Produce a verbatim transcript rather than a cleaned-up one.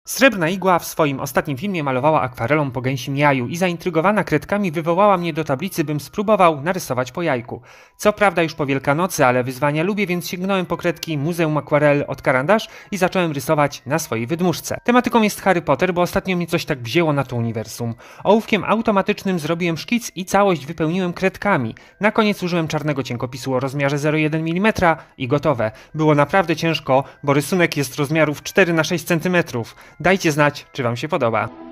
Srebrna Igła w swoim ostatnim filmie malowała akwarelą po gęsim jaju i zaintrygowana kredkami wywołała mnie do tablicy, bym spróbował narysować po jajku. Co prawda już po Wielkanocy, ale wyzwania lubię, więc sięgnąłem po kredki Muzeum Aquarel od Karandasz i zacząłem rysować na swojej wydmuszce. Tematyką jest Harry Potter, bo ostatnio mnie coś tak wzięło na to uniwersum. Ołówkiem automatycznym zrobiłem szkic i całość wypełniłem kredkami. Na koniec użyłem czarnego cienkopisu o rozmiarze zero przecinek jeden milimetra i gotowe. Było naprawdę ciężko, bo rysunek jest rozmiarów cztery na sześć centymetrów. Dajcie znać, czy wam się podoba.